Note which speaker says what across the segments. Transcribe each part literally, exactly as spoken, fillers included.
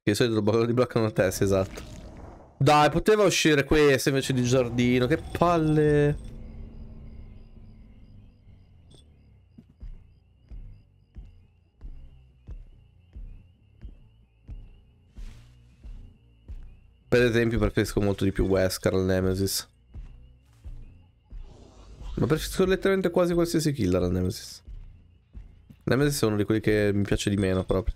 Speaker 1: Che di solito lo bloccano a te, sì, esatto. Dai, poteva uscire questo invece di giardino. Che palle. Per esempio preferisco molto di più Wesker al Nemesis. Ma preferisco letteralmente quasi qualsiasi killer al Nemesis. Nemesis è uno di quelli che mi piace di meno proprio.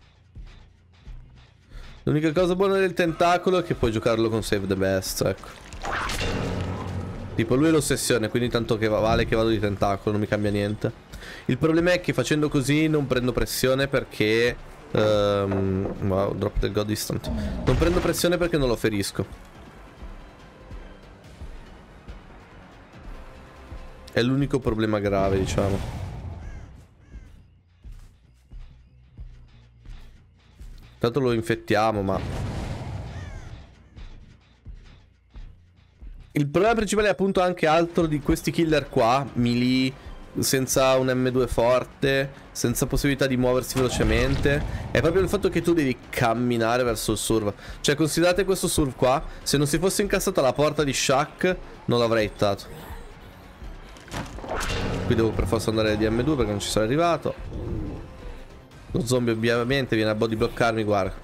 Speaker 1: L'unica cosa buona del tentacolo è che puoi giocarlo con Save the Best, ecco. Tipo lui è l'ossessione, quindi tanto che vale che vado di tentacolo, non mi cambia niente. Il problema è che facendo così non prendo pressione perché... Um, wow, drop del God Distant. Non prendo pressione perché non lo ferisco. È l'unico problema grave, diciamo. Tanto lo infettiamo, ma... Il problema principale è appunto anche altro di questi killer qua, melee, senza un M due forte, senza possibilità di muoversi velocemente. È proprio il fatto che tu devi camminare verso il surf. Cioè, considerate questo surf qua, se non si fosse incassata la porta di Shaq, non l'avrei hittato. Qui devo per forza andare di M due perché non ci sono arrivato. Lo zombie ovviamente viene a body bloccarmi, guarda.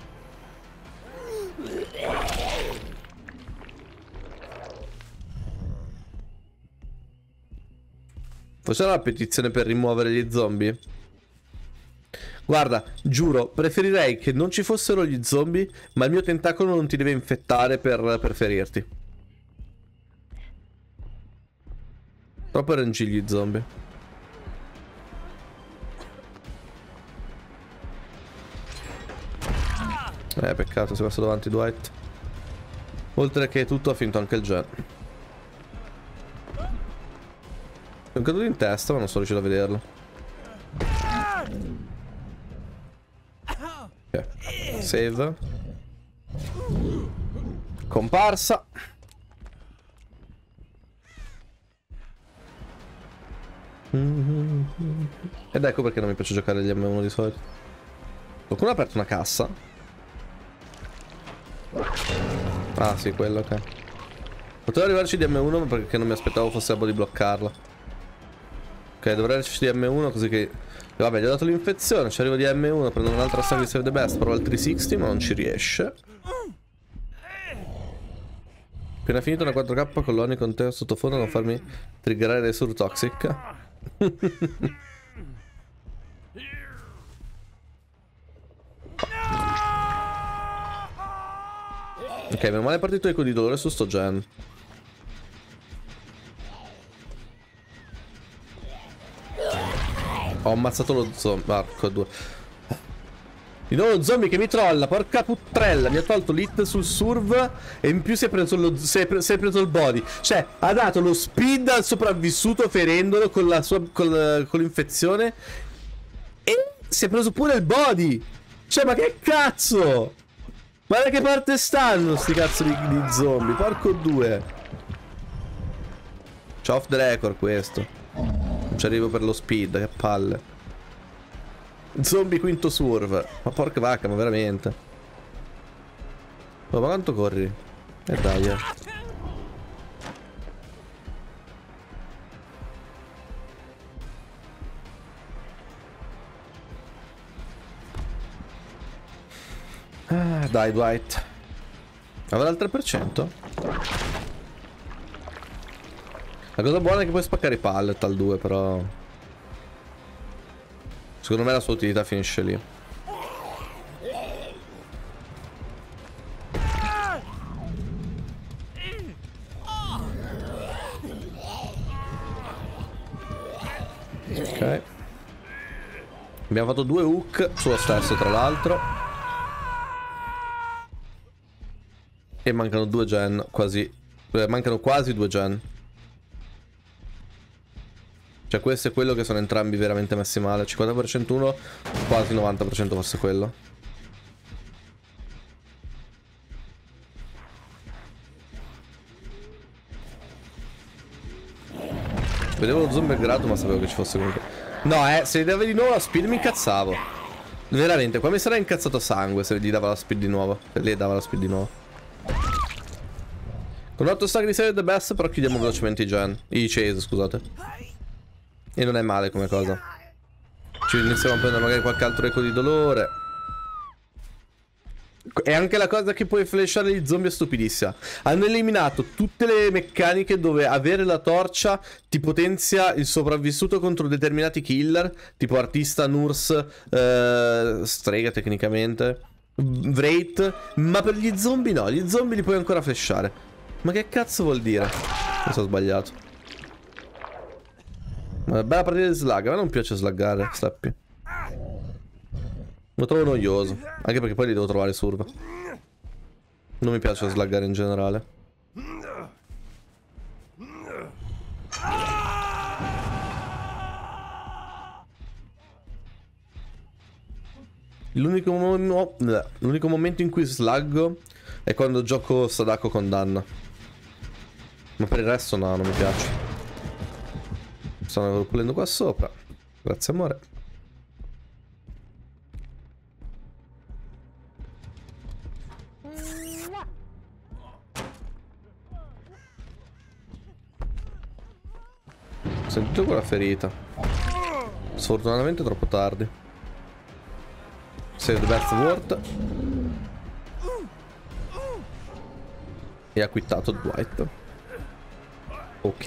Speaker 1: Facciamo la petizione per rimuovere gli zombie? Guarda, giuro, preferirei che non ci fossero gli zombie, ma il mio tentacolo non ti deve infettare per, per ferirti. Troppo R N G gli zombie. Eh, peccato, si è messo davanti Dwight. Oltre che tutto ha finto anche il gen. È un caduto in testa, ma non sono riuscito a vederlo. Ok. Save. Comparsa. Ed ecco perché non mi piace giocare agli M uno di solito. Qualcuno ha aperto una cassa? Ah sì, quello, ok. Potevo arrivarci di M uno perché non mi aspettavo fosse a body bloccarla. Ok, dovrei arrivarci di M uno così che... Vabbè, gli ho dato l'infezione, ci arrivo di M uno, prendo un'altra stack di Save the Best, provo il trecentosessanta ma non ci riesce. Appena finito una quattro K con l'Oni con te sottofondo a non farmi triggerare dei sur toxic. Ok, meno male è partito eco di dolore su sto gen. Ho ammazzato lo zombie. Marco due. Di nuovo lo zombie che mi trolla. Porca puttrella. Mi ha tolto l'hit sul surf. E in più si è preso lo, si è pre, si è preso il body. Cioè ha dato lo speed al sopravvissuto ferendolo con la sua con, con l'infezione. E si è preso pure il body. Cioè ma che cazzo. Ma da che parte stanno sti cazzo di, di zombie? Porco due. C'ho off the record questo. Non ci arrivo per lo speed, che palle. Zombie quinto surf. Ma porca vacca, ma veramente. Oh, ma quanto corri? E eh dai, eh. Ah, dai Dwight. Avrà il tre per cento? La cosa buona è che puoi spaccare i pallet al due, però secondo me la sua utilità finisce lì. Ok. Abbiamo fatto due hook sullo stesso, tra l'altro. E mancano due gen, quasi. Eh, mancano quasi due gen. Cioè questo è quello che sono entrambi veramente messi male. cinquanta per cento uno, quasi novanta per cento forse quello. Vedevo lo zombie grado ma sapevo che ci fosse comunque. No eh, se deve di nuovo la speed mi incazzavo. Veramente, qua mi sarà incazzato sangue se gli dava la speed di nuovo. Se lei dava la speed di nuovo. Con otto stack di save the best, però chiudiamo velocemente i gen. I chase, scusate. E non è male come cosa. Ci iniziamo a prendere magari qualche altro eco di dolore. E anche la cosa che puoi flashare gli zombie è stupidissima. Hanno eliminato tutte le meccaniche dove avere la torcia ti potenzia il sopravvissuto contro determinati killer, tipo artista, nurse, eh, strega tecnicamente, Wraith. Ma per gli zombie no, gli zombie li puoi ancora flashare. Ma che cazzo vuol dire? Mi sono sbagliato. Una bella partita di slug. A me non piace sluggare, Slappy. Lo trovo noioso. Anche perché poi li devo trovare surva. Non mi piace sluggare in generale. L'unico mo l'unico momento in cui sluggo è quando gioco Sadako con Danna. Ma per il resto no, non mi piace. Stanno pulendo qua sopra. Grazie amore. Ho sentito quella ferita. Sfortunatamente troppo tardi. Save the best word. E ha quittato Dwight. Ok.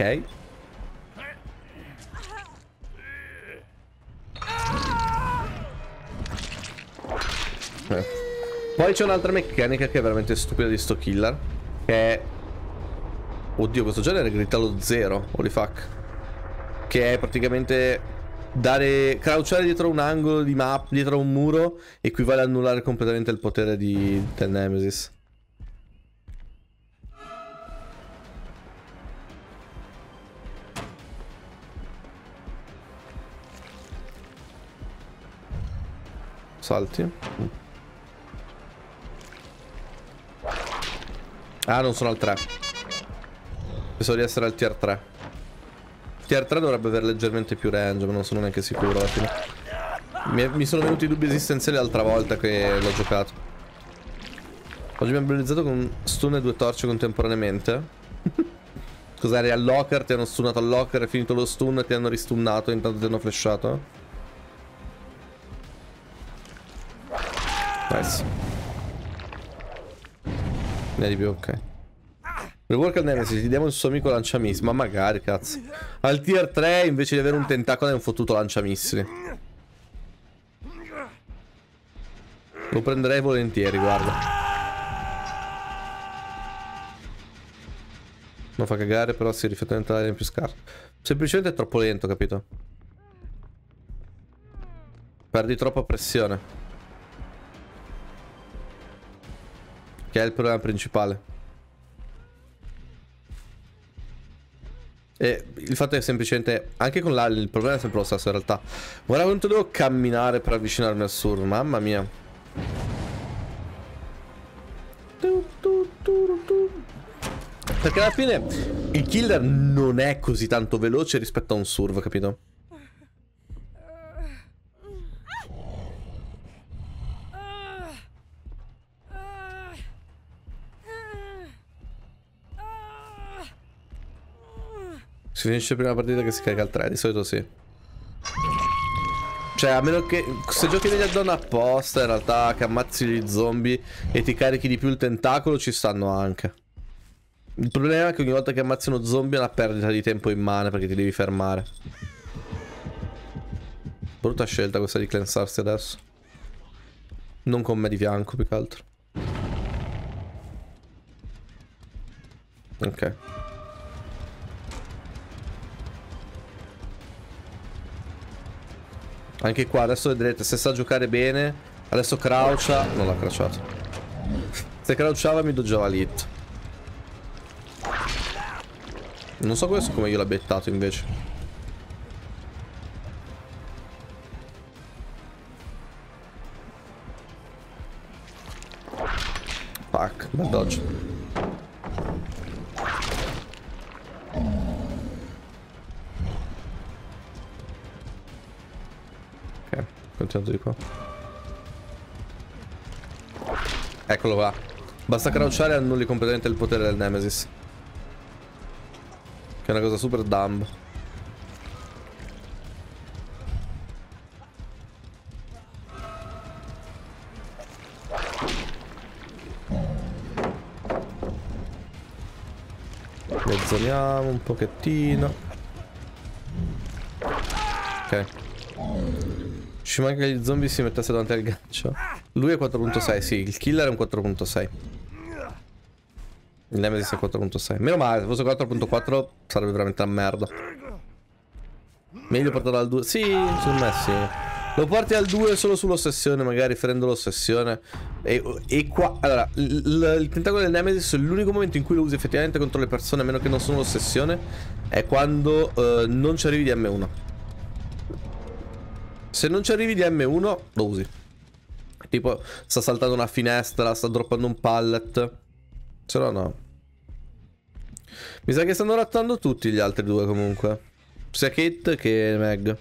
Speaker 1: Eh. Poi c'è un'altra meccanica che è veramente stupida di sto killer. Che è... Oddio, questo genere grida lo zero. Holy fuck. Che è praticamente dare... crouchare dietro un angolo di map, dietro un muro, equivale a annullare completamente il potere di, del Nemesis. Salti. Ah, non sono al tre. Pensavo di essere al tier tre. Tier tre dovrebbe avere leggermente più range, ma non sono neanche sicuro alla fine. Mi, mi sono venuti dubbi esistenziali l'altra volta che l'ho giocato. Oggi mi hanno realizzato con stun e due torce contemporaneamente. Cos'eri al locker? Ti hanno stunnato al locker, è finito lo stun e ti hanno ristunnato e intanto ti hanno flashato? Nice. Ne di più, ok. Rework al Nemesis, ti diamo il suo amico lanciamissili. Ma magari, cazzo. Al tier tre, invece di avere un tentacolo, è un fottuto lanciamissili. Lo prenderei volentieri, guarda. Non fa cagare, però si riflette in più scarso. Semplicemente è troppo lento, capito? Perdi troppa pressione. Che è il problema principale. E il fatto è semplicemente... Anche con l'A L il problema è sempre lo stesso in realtà. Guarda quanto devo camminare per avvicinarmi al surf. Mamma mia. Perché alla fine il killer non è così tanto veloce rispetto a un surf, capito? Si finisce prima partita che si carica al tre, di solito sì. Cioè, a meno che... Se giochi degli add-on apposta, in realtà, che ammazzi gli zombie e ti carichi di più il tentacolo, ci stanno anche. Il problema è che ogni volta che ammazzi uno zombie è una perdita di tempo immane, perché ti devi fermare. Brutta scelta questa di cleansarsi adesso. Non con me di fianco, più che altro. Ok. Anche qua adesso vedrete, se sa giocare bene. Adesso croucha. Non l'ha crouchato. Se crouchava mi doggiava l'hit. Non so questo come io l'ho bettato invece. Fuck, bel dodge. Ok, continuando di qua. Eccolo qua. Basta crouchare e annulli completamente il potere del Nemesis. Che è una cosa super dumb. Mezzoniamo un pochettino. Ok. Ci manca che gli zombie si mettesse davanti al gancio. Lui è quattro punto sei, sì, il killer è un quattro punto sei. Il Nemesis è quattro punto sei. Meno male, se fosse quattro punto quattro sarebbe veramente una merda. Meglio portarlo al due. Sì, secondo me sì. Lo porti al due solo sull'ossessione, magari ferendo l'ossessione. E, e qua... Allora, il, il tentacolo del Nemesis, l'unico momento in cui lo usi effettivamente contro le persone, a meno che non sono l'ossessione, è quando uh, non ci arrivi di M uno. Se non ci arrivi di M uno, lo usi. Tipo, sta saltando una finestra, sta droppando un pallet. Se no, no. Mi sa che stanno rattando tutti gli altri due comunque. Sia Kate che Meg.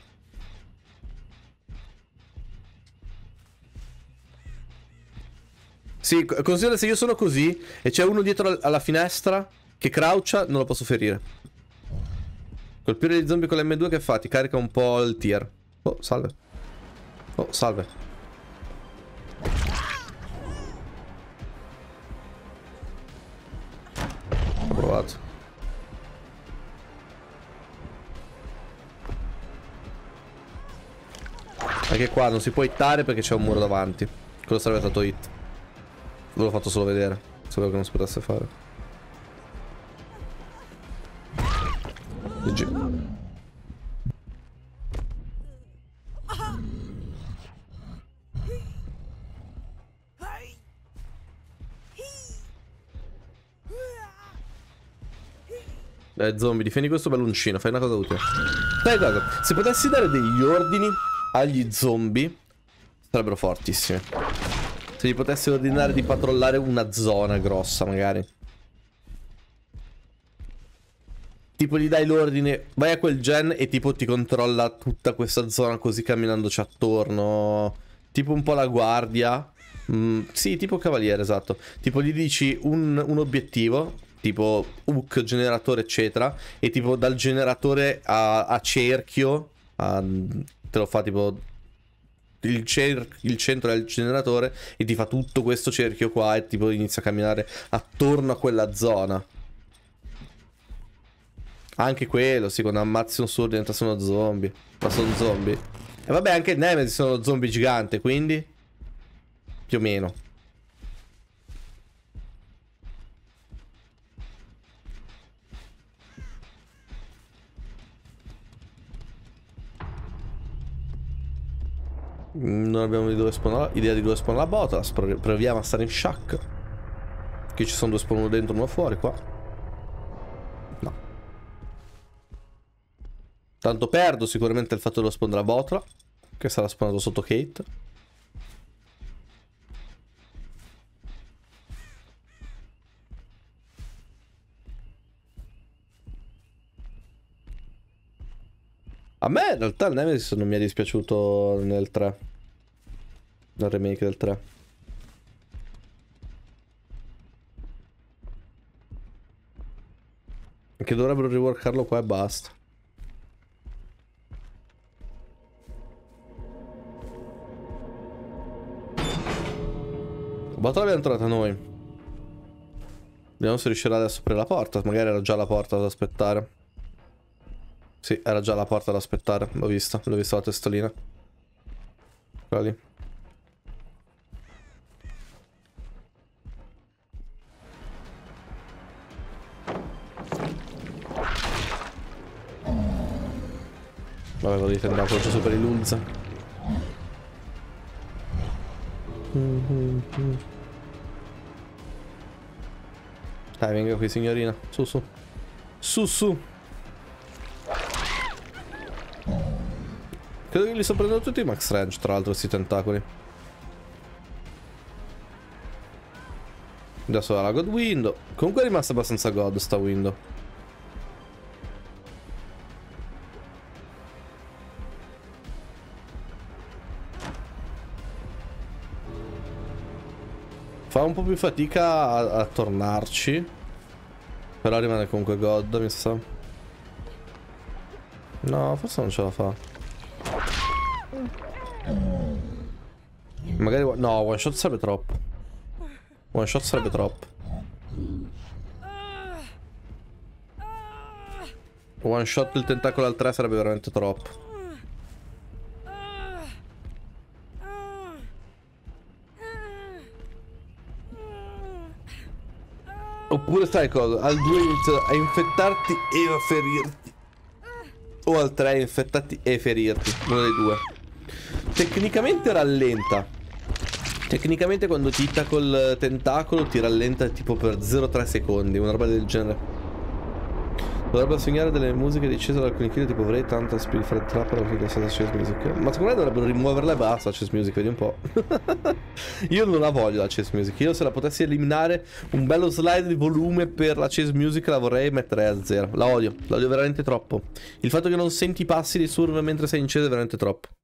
Speaker 1: Sì, considera se io sono così e c'è uno dietro alla finestra che croucha, non lo posso ferire. Colpire gli zombie con l'M due che fa? Ti carica un po' il tier. Oh, salve. Oh, salve. Ho provato. Anche qua non si può hittare perché c'è un muro davanti. Quello sarebbe stato hit. Ve l'ho fatto solo vedere. Sapevo che non si potesse fare. G G. Eh, zombie, difendi questo palloncino, fai una cosa utile. Sai cosa? Se potessi dare degli ordini agli zombie, sarebbero fortissimi. Se gli potessi ordinare di patrullare una zona grossa, magari. Tipo gli dai l'ordine, vai a quel gen e tipo ti controlla tutta questa zona così camminandoci attorno. Tipo un po' la guardia. Mm, sì, tipo cavaliere, esatto. Tipo gli dici un, un obiettivo, tipo hook, generatore, eccetera. E tipo dal generatore a, a cerchio, a, te lo fa tipo il, cer il centro del generatore e ti fa tutto questo cerchio qua e tipo inizia a camminare attorno a quella zona. Anche quello, sì, quando ammazzi un suo diventa uno zombie. Ma sono zombie. E vabbè, anche il Nemesis sono zombie gigante, quindi più o meno. Non abbiamo di dove spawnare, idea di dove spawnare la botola. Proviamo a stare in shock. Che ci sono due spawn, uno dentro e uno fuori qua. No. Tanto perdo sicuramente il fatto dello spawn della botola, che sarà spawnato sotto Kate. A me in realtà il Nemesis non mi è dispiaciuto nel tre. Nel remake del tre. Che dovrebbero reworkarlo qua e basta. La botola l'abbiamo trovata noi. Vediamo se riuscirà adesso a aprire la porta. Magari era già la porta ad aspettare. Sì, era già la porta da aspettare, l'ho vista, l'ho vista la testolina. Quella lì. Vabbè, lo dite, andiamo giù su per il Lulza. Dai, venga qui signorina, su su. Su su. Credo che li sto prendendo tutti i max range, tra l'altro, questi tentacoli. Adesso ha la god window. Comunque è rimasta abbastanza god sta window. Fa un po' più fatica a, a tornarci. Però rimane comunque God, mi sa. No, forse non ce la fa. Magari... No, one shot sarebbe troppo. One shot sarebbe troppo. One shot il tentacolo al tre sarebbe veramente troppo. Oppure stai cosa? Al due inizia a infettarti e a ferirti. O al tre a infettarti e ferirti. Uno dei due. Tecnicamente rallenta. Tecnicamente quando ti hitta col tentacolo ti rallenta tipo per zero virgola tre secondi. Una roba del genere. Dovrebbero segnare delle musiche decise dal conichino tipo Vrei, tanta Spirit Fred Trapper che sta Chess Music. Ma secondo me dovrebbero rimuoverla e basta la Chess Music, vedi un po'. Io non la voglio la Chess Music. Io se la potessi eliminare un bello slide di volume per la Chess Music la vorrei mettere a zero. La odio, la odio veramente troppo. Il fatto che non senti i passi di Surv mentre sei in Chess è veramente troppo.